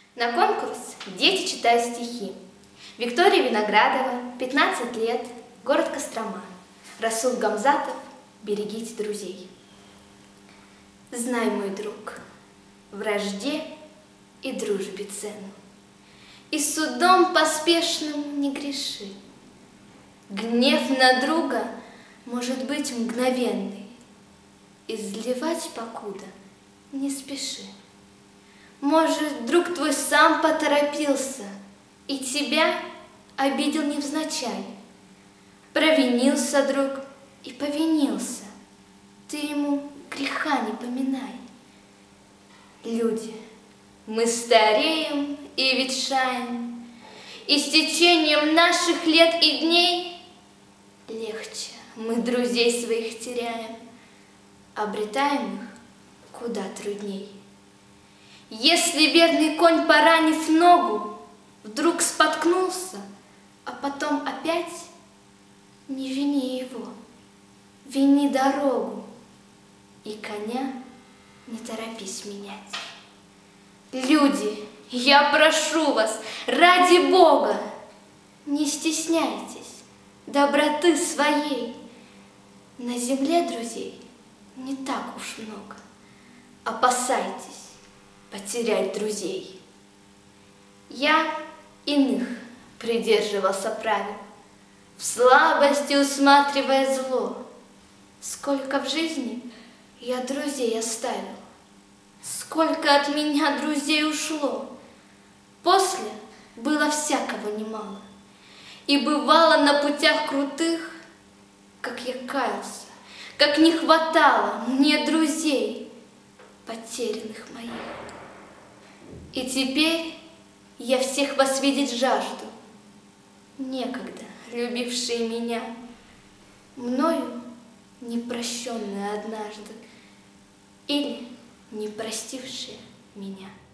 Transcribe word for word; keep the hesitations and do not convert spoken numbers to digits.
На конкурс дети читают стихи. Виктория Виноградова, пятнадцать лет, город Кострома. Расул Гамзатов, берегите друзей. Знай, мой друг, вражде и дружбе цену, и судом поспешным не греши. Гнев на друга может быть мгновенный, изливать покуда не спеши. Может, друг твой сам поторопился и тебя обидел невзначай. Провинился друг и повинился, ты ему греха не поминай. Люди, мы стареем и ветшаем, и с течением наших лет и дней легче мы друзей своих теряем, обретаем их куда трудней. Если верный конь, поранив ногу, вдруг споткнулся, а потом опять, не вини его, вини дорогу, и коня не торопись менять. Люди, я прошу вас, ради Бога, не стесняйтесь доброты своей. На земле друзей не так уж много, опасайтесь потерять друзей. Я иных придерживался правил, в слабости усматривая зло. Сколько в жизни я друзей оставил, сколько от меня друзей ушло. После было всякого немало, и бывало на путях крутых, как я каялся, как не хватало мне друзей, потерянных моих. И теперь я всех вас видеть жажду, некогда любившие меня, мною непрощенные однажды или не простившие меня.